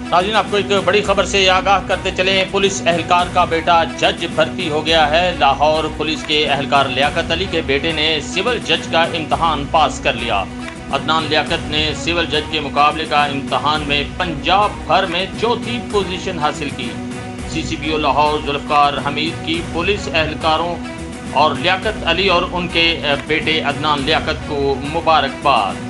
नाज़रीन, आपको एक बड़ी खबर से आगाह करते चलें। पुलिस एहलकार का बेटा जज भर्ती हो गया है। लाहौर पुलिस के एहलकार लियाकत अली के बेटे ने सिविल जज का इम्तहान पास कर लिया। अदनान लियाकत ने सिविल जज के मुकाबले का इम्तहान में पंजाब भर में चौथी पोजीशन हासिल की। CCPO लाहौर जुल्फ़कार हमीद की पुलिस एहलकारों और लियाकत अली और उनके बेटे अदनान लियाकत को मुबारकबाद।